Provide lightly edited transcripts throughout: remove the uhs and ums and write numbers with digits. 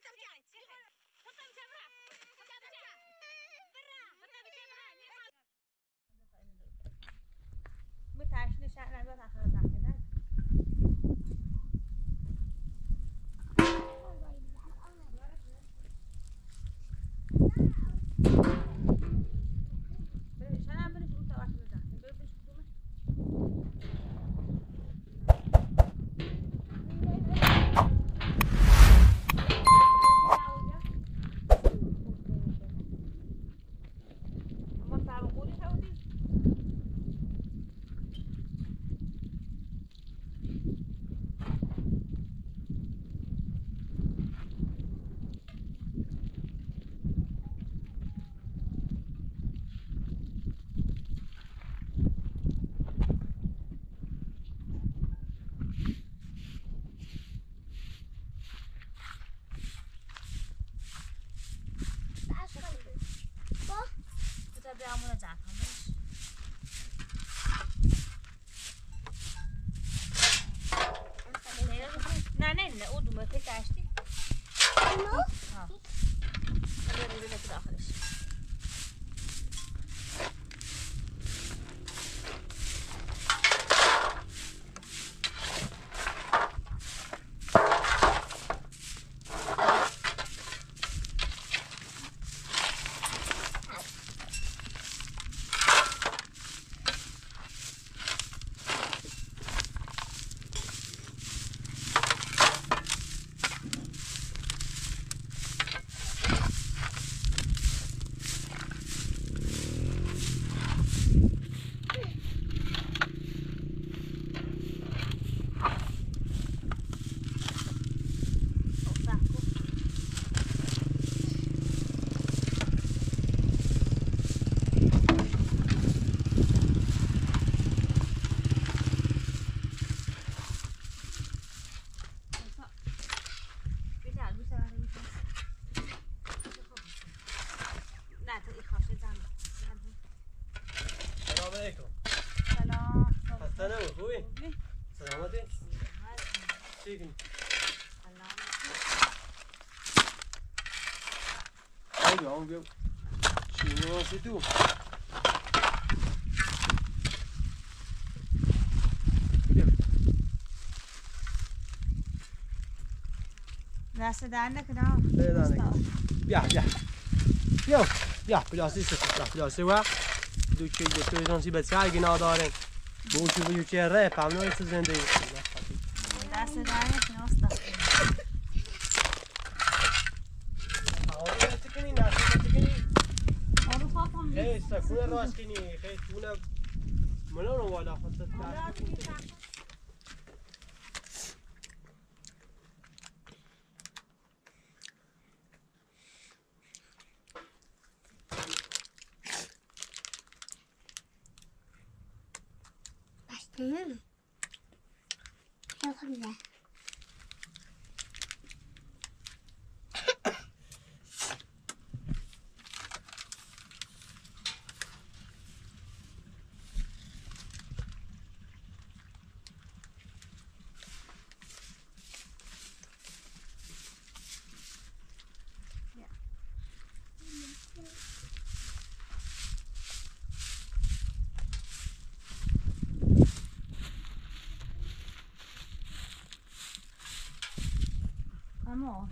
تو دست در نکنم بیا پلاسی سفت پلاسی و دو چه دو جانسی بسیار گنا دارن بوچو چه ره پامنو است زندگی دست در نکنم است خیلی سکونه راست کنی خیلی تونه منو والا خواست اما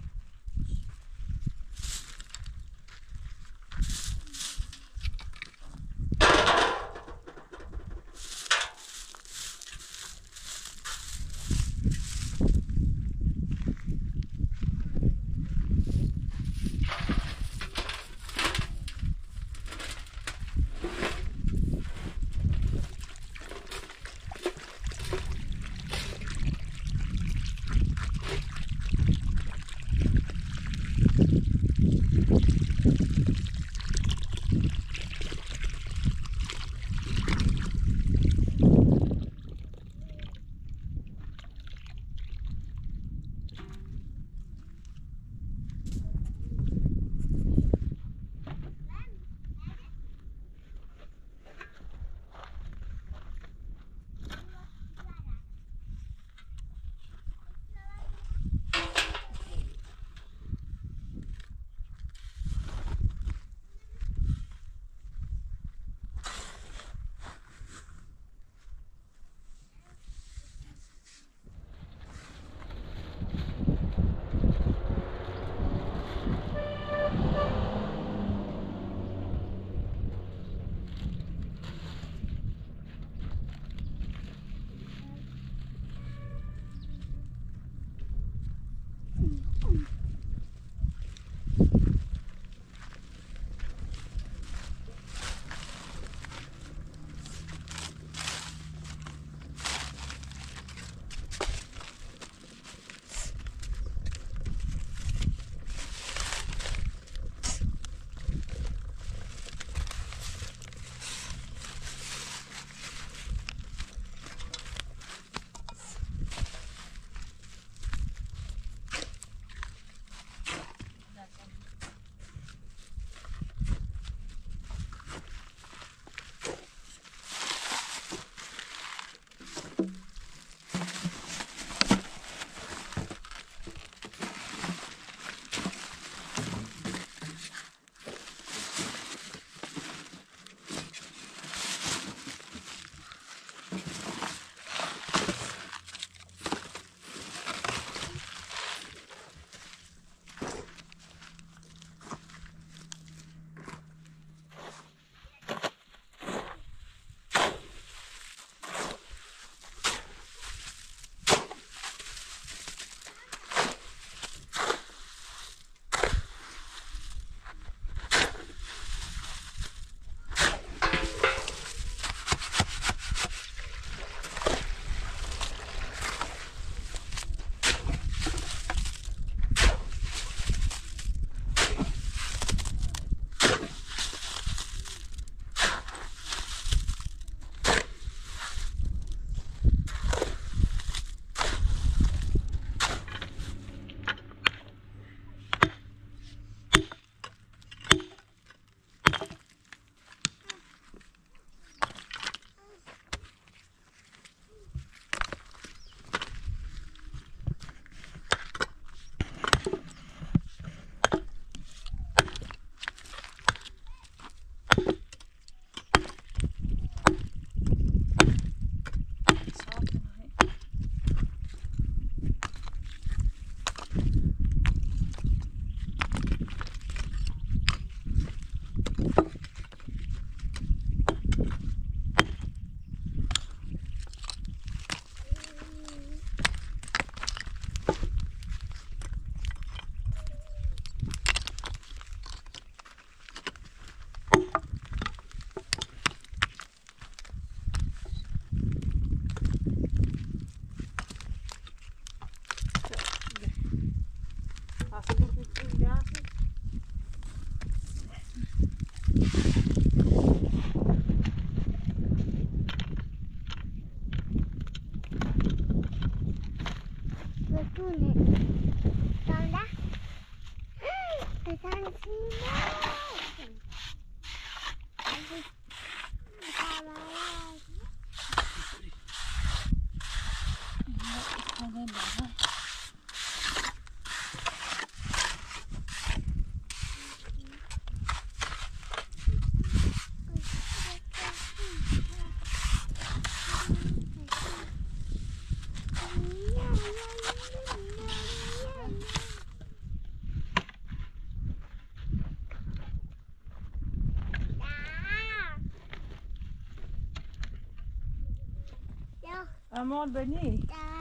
امان بنی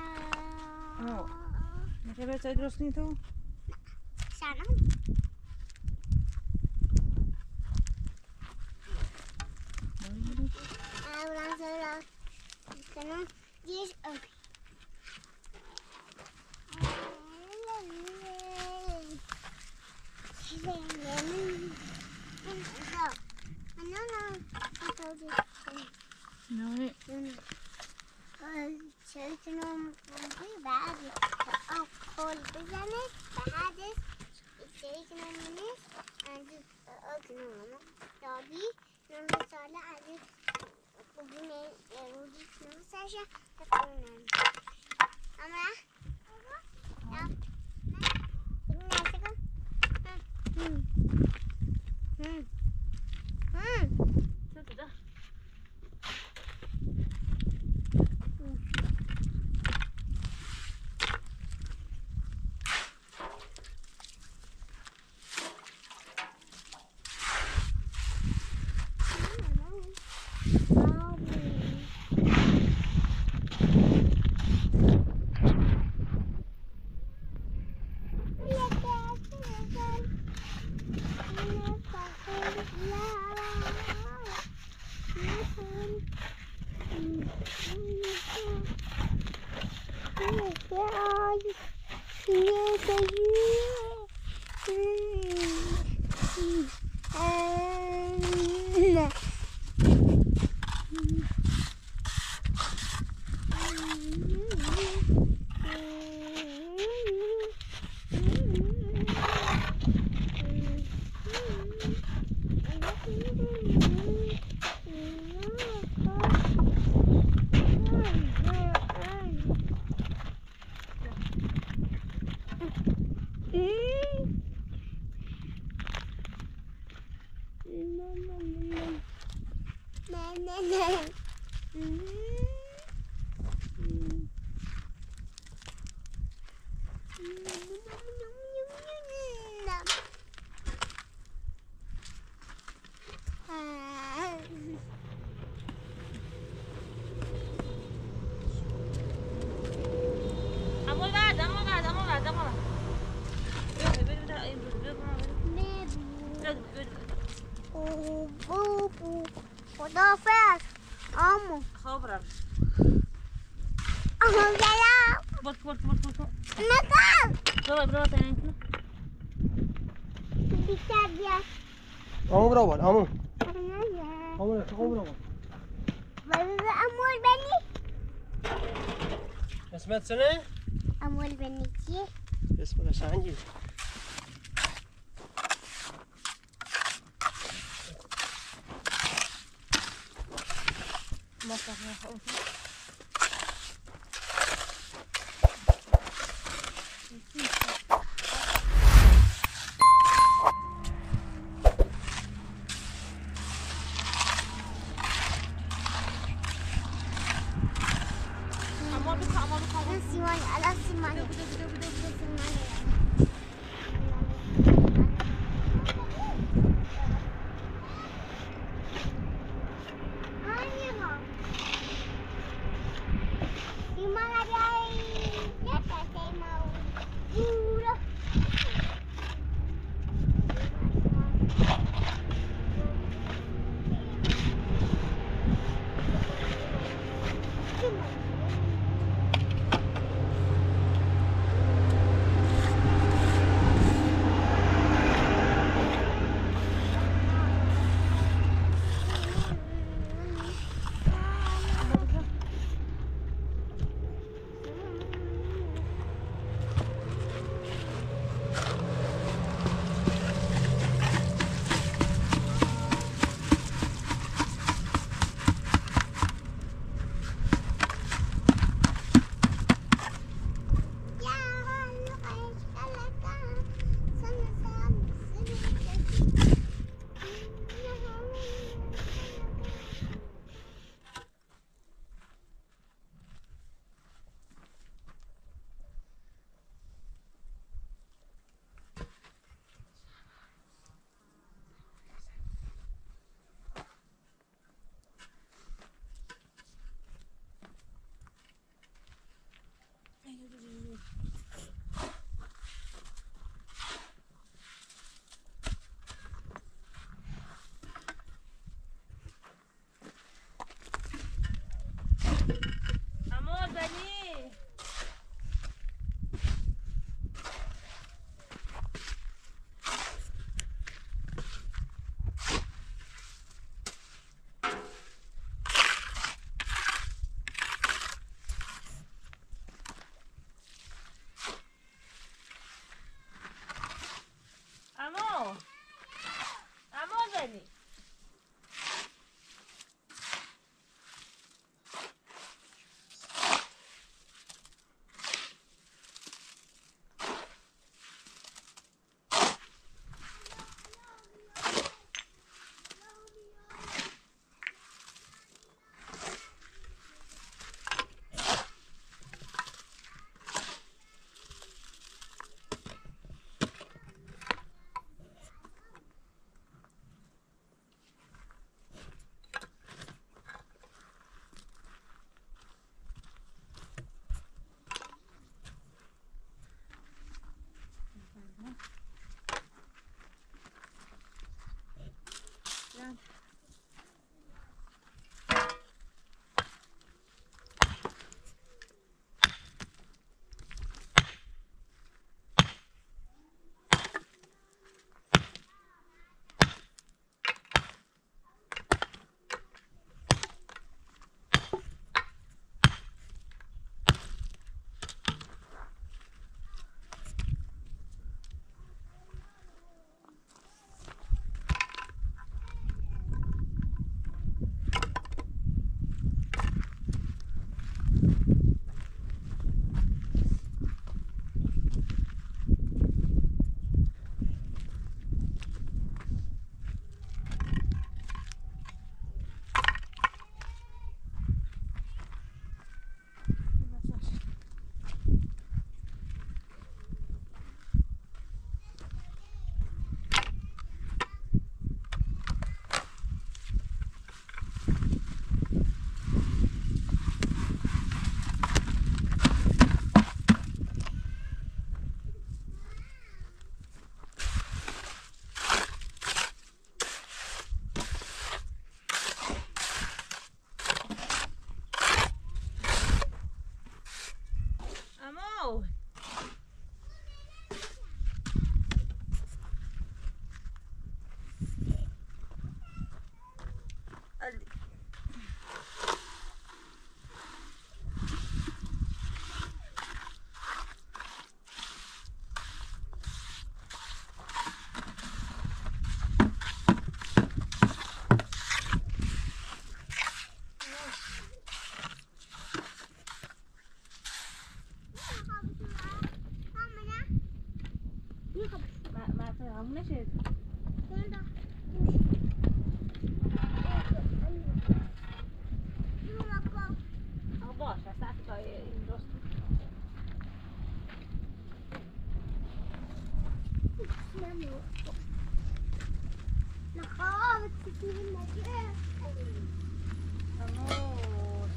میشه به چای درست نی تو؟ سلام اولا سلام کنم دیش اوکی نه چرتونم بعد آکل بزنه بعدش چرتونم منش از آکنم دابی نم ساله از بگیم رودی نمسشه بکنم اما یا بگیم نشکم چه تو ده؟ خدافظ عمو خبرم عمو سلام برو نکن برو تنین کن بیشتر بیا عمو برو بال عمو نه عمو برو بال امول بنی اسمت سنه؟ امول بنی چیه؟ اسم قشنگی سیمان الان سیمان همونه شد باش ساعت تا این راست نخواهد تکیل نگه امور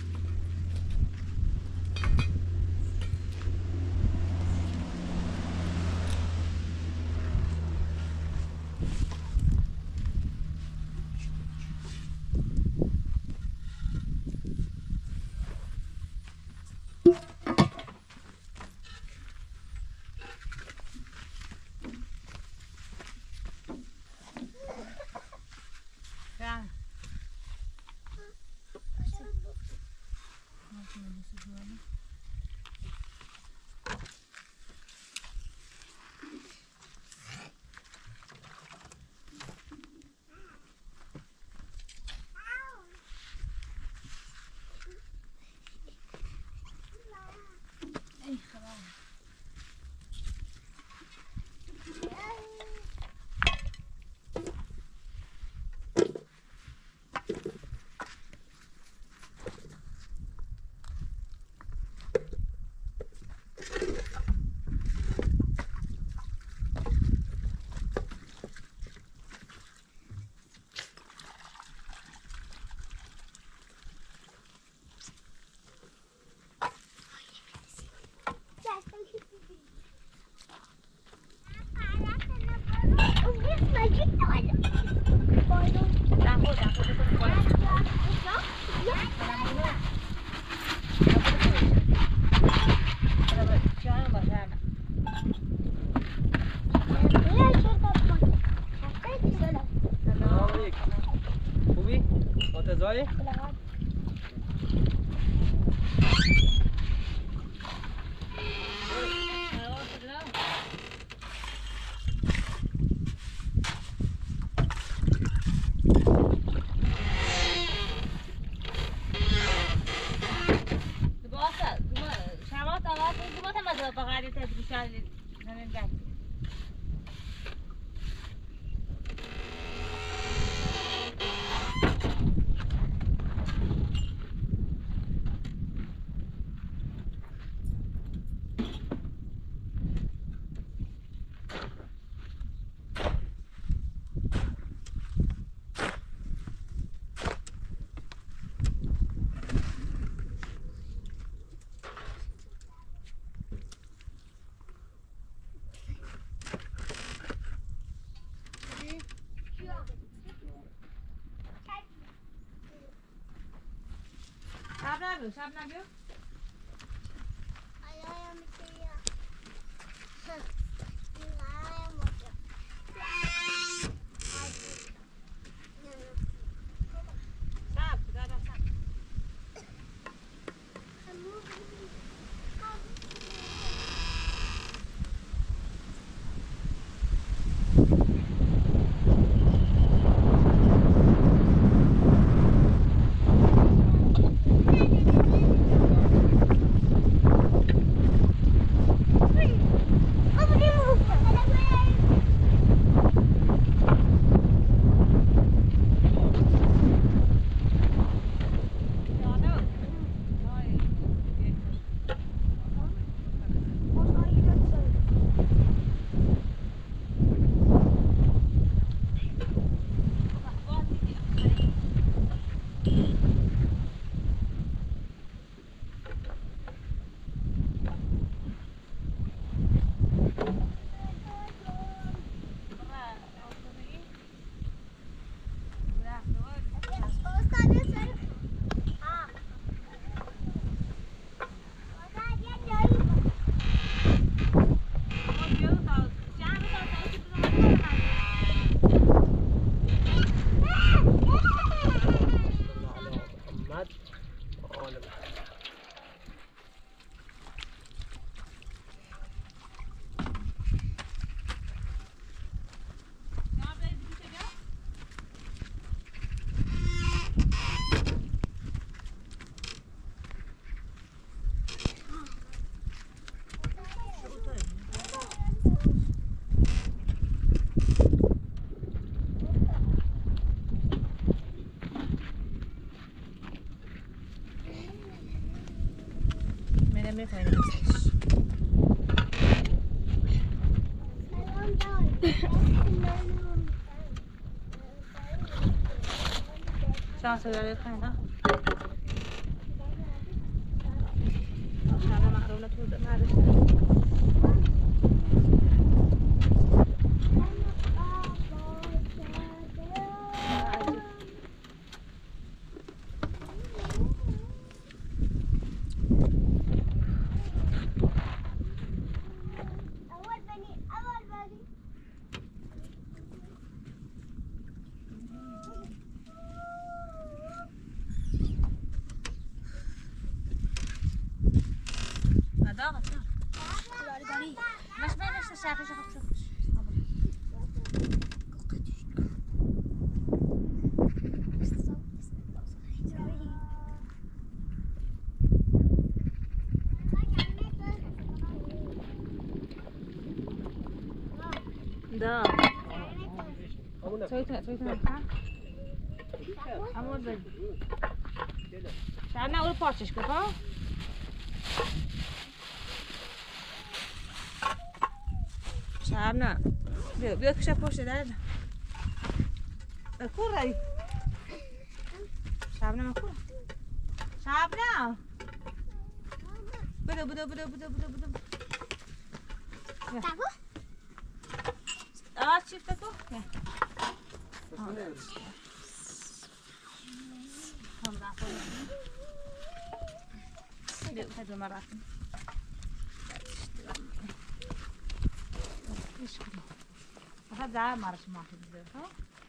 خوبی؟ متضایی؟ شب نگو میتونی بسیش شانس داره کنی نه شانه محروم تو مدرسه ده سويتها عمود بدي شعرنا أول بارتش كفا شعرنا بيكشف بوش ده الكورة دي شعرنا ما كورة شعرنا بدو Tahu? شفت تو هم رافون ليه هذا مرات ايش كده هذا ما رش ما في ها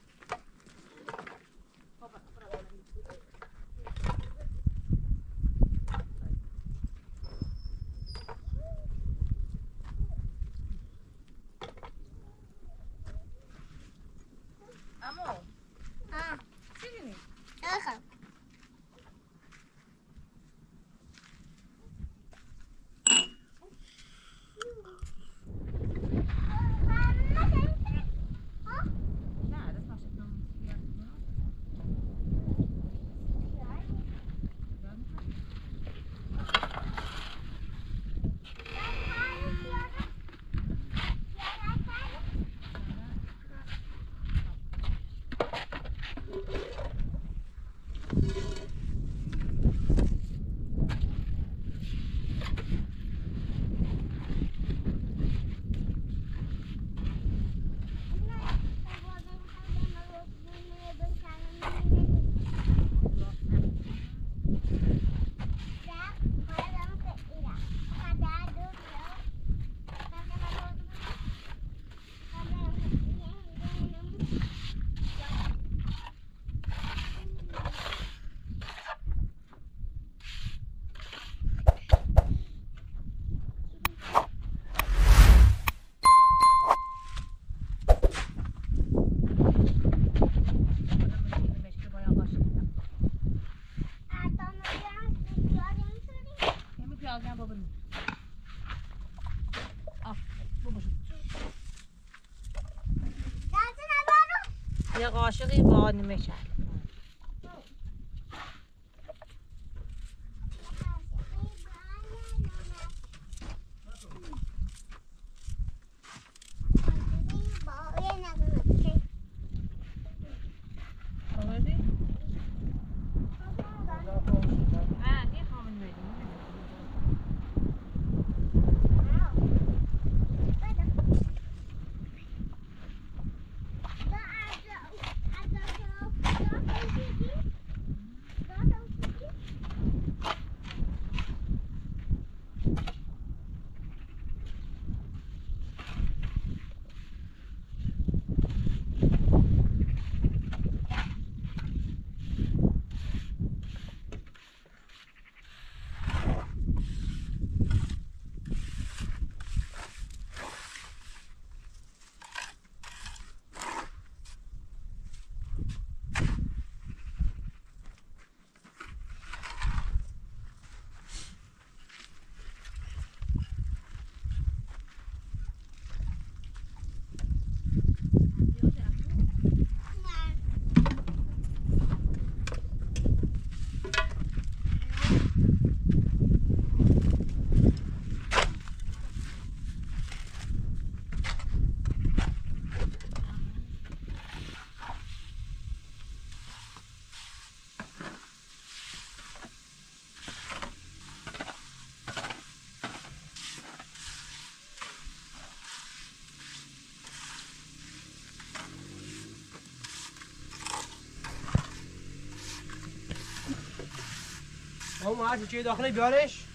يا قاشقي باني مشعل اما هر چی داخلی بیارش.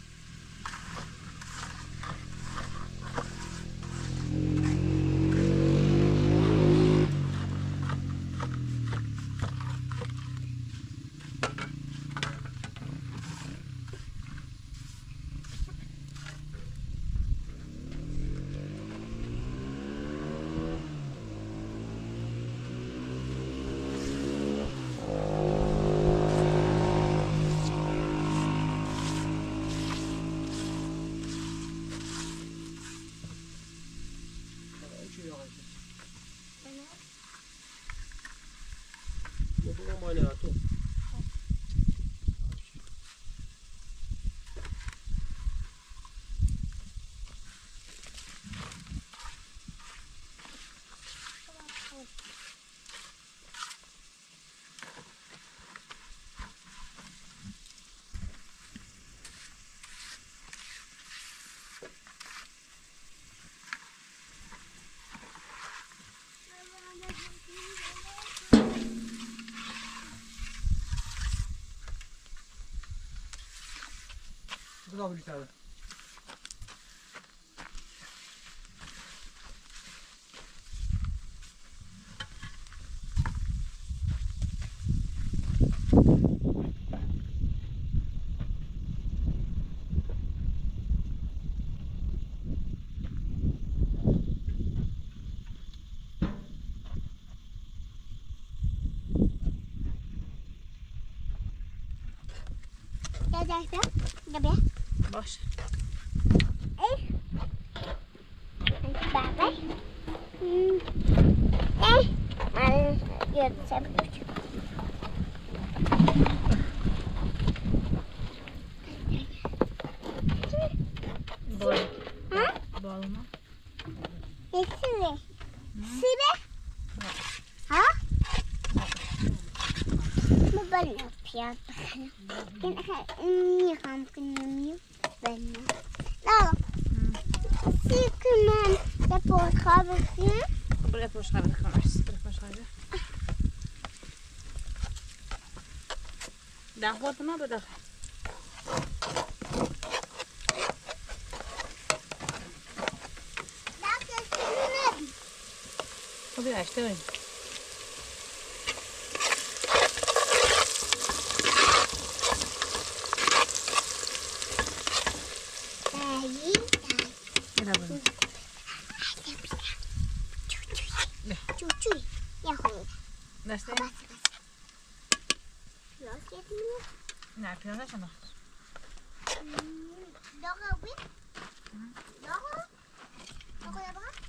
Bravo bir tane. Gel be. باشه. Baba. Görsem. Bol. Bol mu? Sire. Sire. Ha? Bu ben yapıyorum. Yıkam kınamıyor. Ben de. La. Sıkımam. Rapor kabusunu. Buraya poşları kırarsın. Buraya poşları. Daha fazla mı burada? Tabii açtı öyle. Cucuy. Ya koy. Nasıl? Bas. Los yetmiyor. Ne yapıyorsun sana? Doğa bu. Doğa. Doğa ya bak.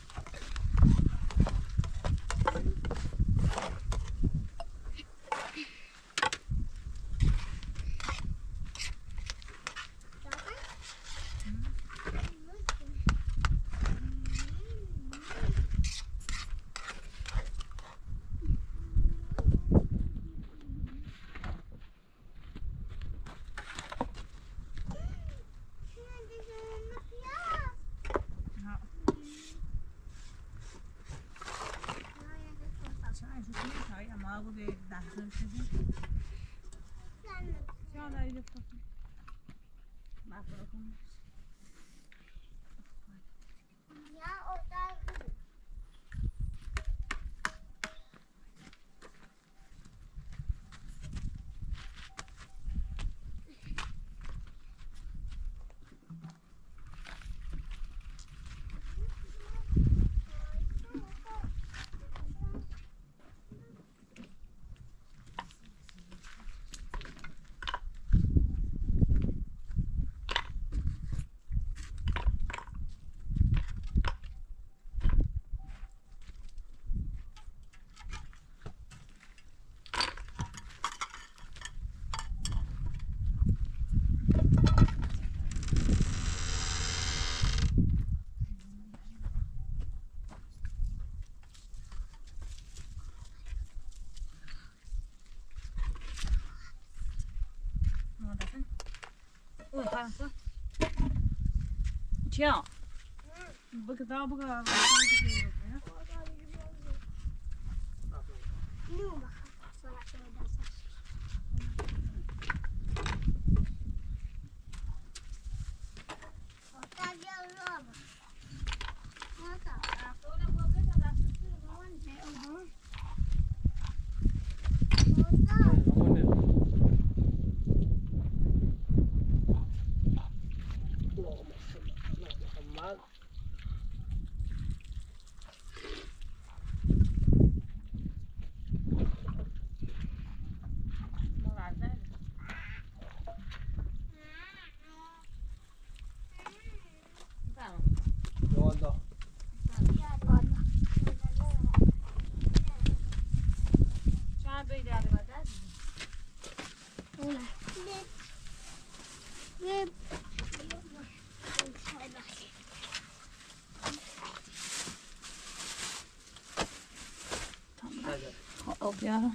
چیا؟ بگذار بگذار. بعد والله چند بیده علی بادد آب بیارم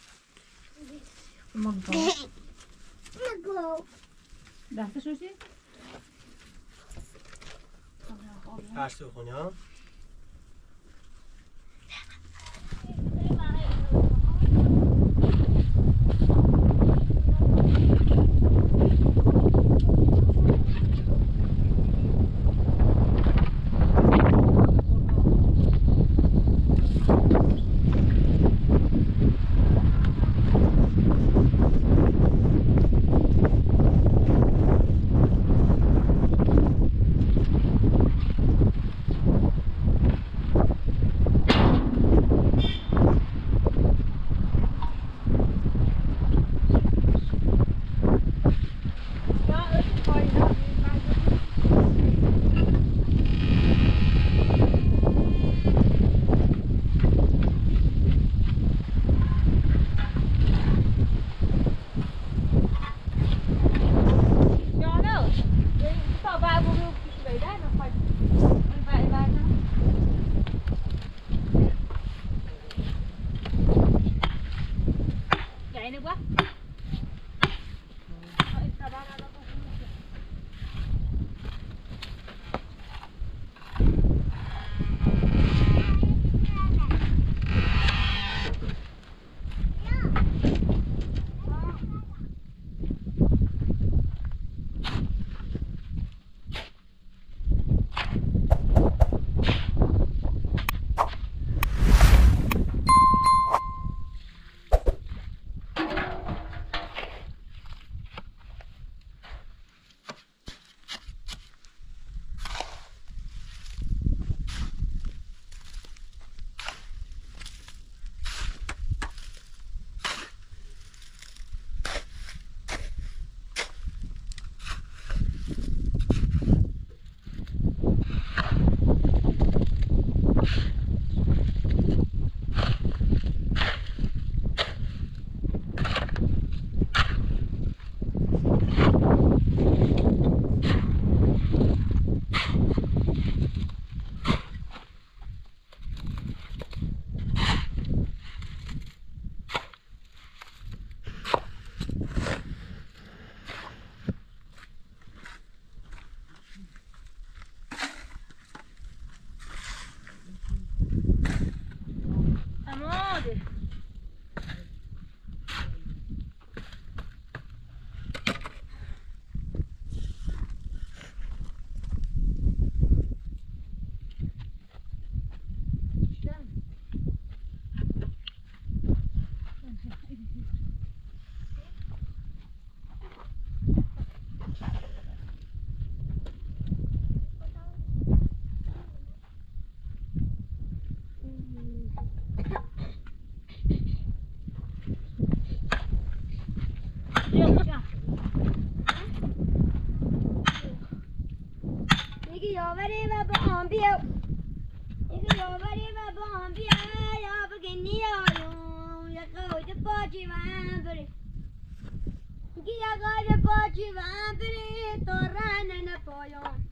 نگو دستش روشی؟ ترس بخونی ها یاوری و با هم بیا یاوری و با هم بیا یا بگنی آیون یا قوید باجی و هم بری یا قوید باجی و هم بری تا رنن پایان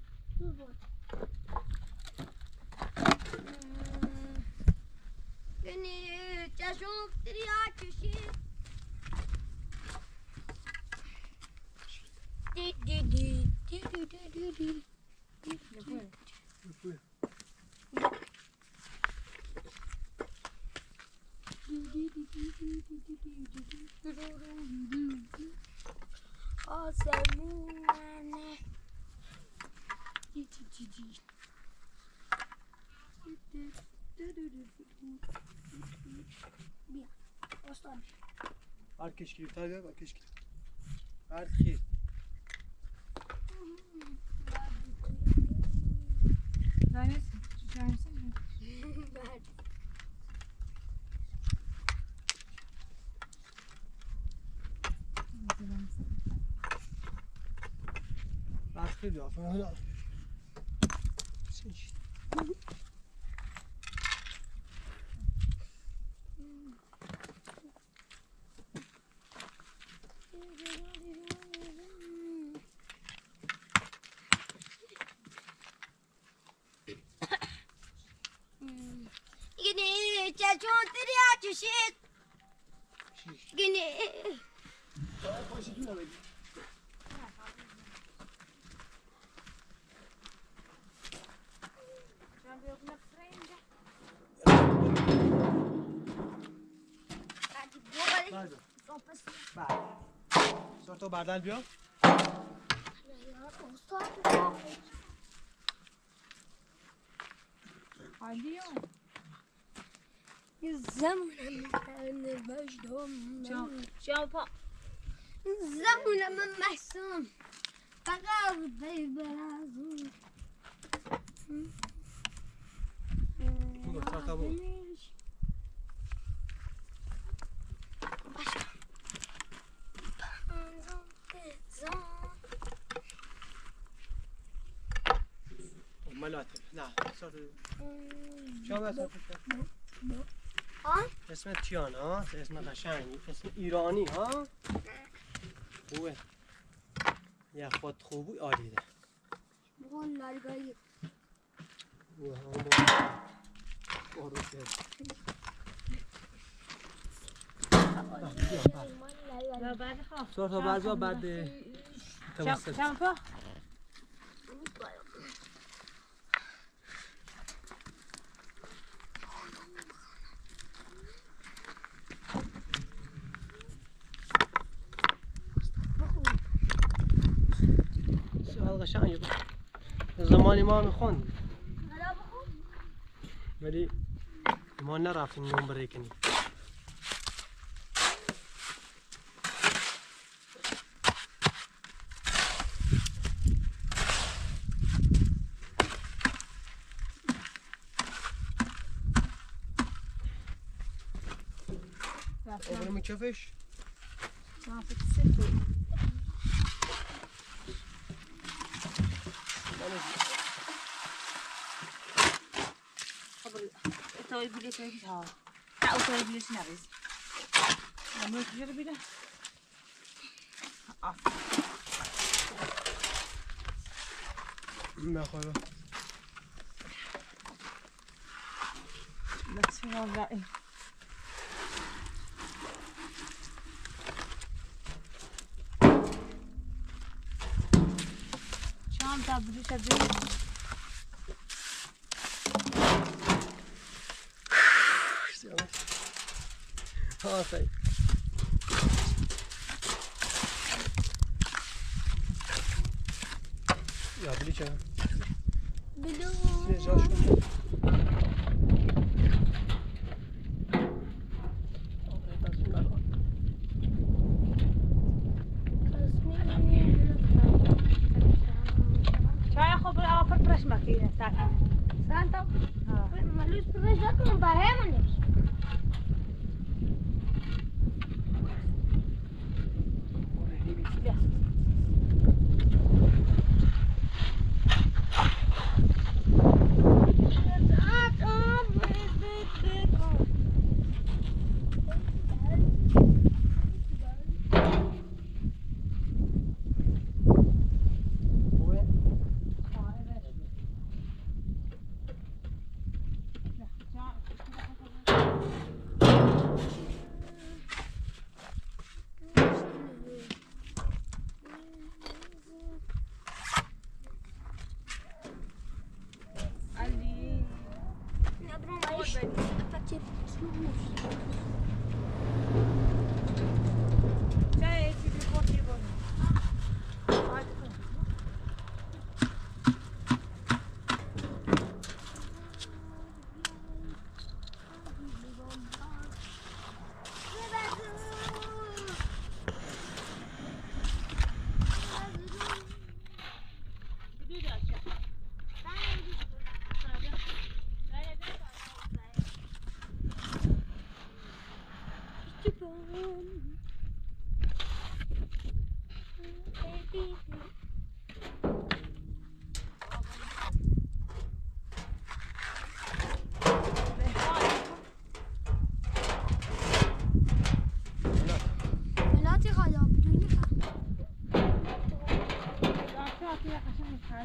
گنی چشم تریا کشید دی دی دی دی دی دی دی آسمونه بیا استان هر کشکی بیا با کشکی هر خیر Daniel, tu as un signe? بعد خیلی آفرین Gini çelçon teriya çeşit. Gini. تو بردل بیا زمونم بجدم شام پا زمونم محسوم فقط ببرازون ملاتب نه شما اسمت چیان ها؟ اسم قشنگی اسم ایرانی ها؟ خوبه یه خود خوبی عالیه بقول لارگایی صورت ها بعضا بعد توسط شام پا سؤال قشنگی بود زمانی ما میخوندیم ولی ما نرفتیم نمبره کنیم Oğlum köfeş. Ne yapıyorsun? توی بلیط میگی ها نه او توی بلیط نریز نمید کجا بیده بخورم لطفی والله شام تبدیل شدی آفرین یا بلی چه؟ بلو نجاش کن چای خوب آفر فرش مکیه سانتا ملوش پروژه کنم با همونش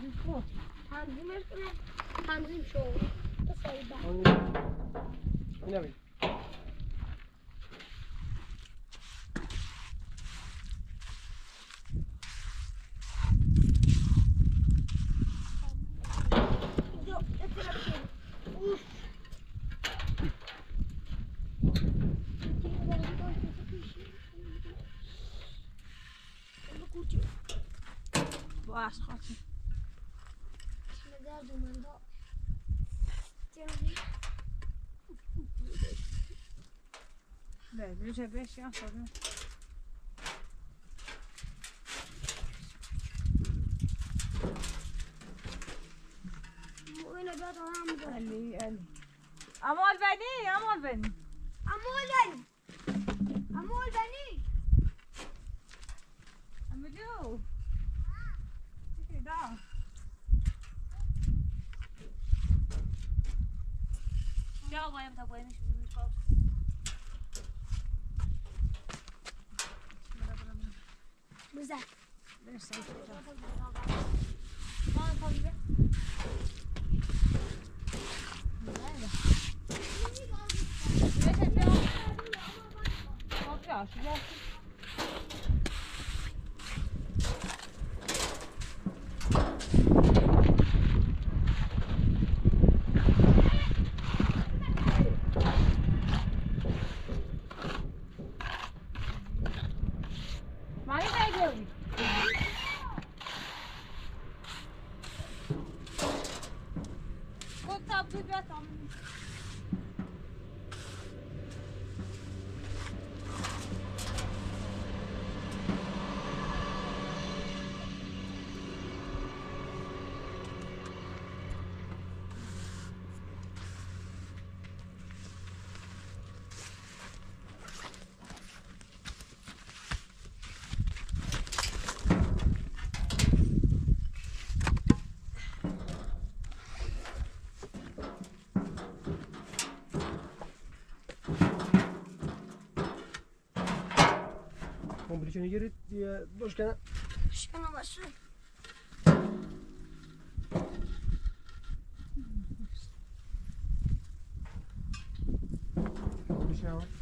تنظیمش کنم تنظیم شو بسایی بر اینا بید باش خاطر مدار دومندا نه بیشه بش یا خدا اینو داد هم داد علی امال بنی امجو چی دا یا بایم تا بایم میشه بزن برسه Komplikasyonu geri boş kenara. شکنم باشه Bir şey var.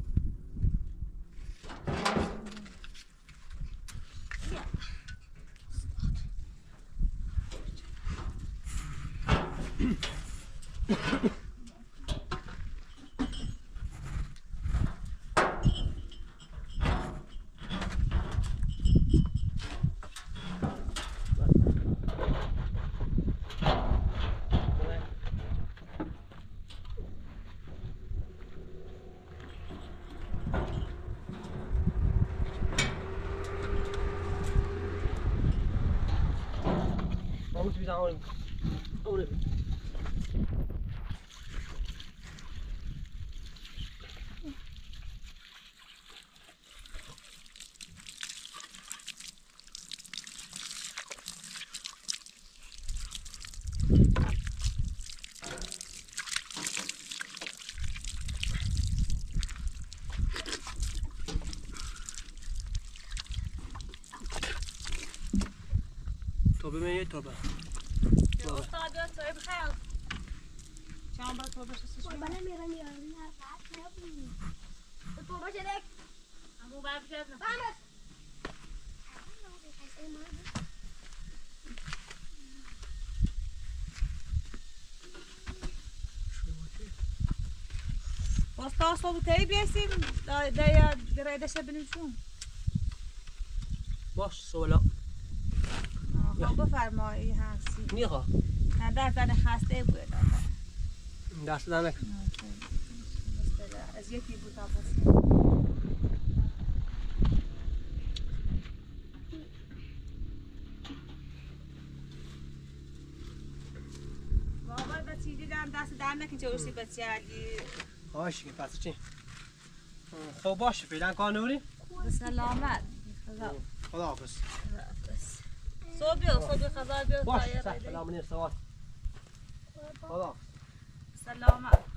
Vamos pisar onde? Onde? توبه میه توبه. استاد صاحب خیر. چند بار توبه شدی؟ بله میرم نه بعد نبود تو باشه دک امو بعد شد نه بامس استاد صاحب تایی بیسیم دایدش بنوشون باش سوالا. خب بفرمایی هستی. نیخا. نه دست خسته بود. دست دانک. از یکی بود آپس. بابا بچی دیدم دست در نکن چه اوشی بچی علی. باشه پس چی؟ خب باشه فعلا کار نوری. به سلامت. خدا حافظ. صبح خبر بیار. باشه سلام نیر سوال. خدا حافظ. سلامت.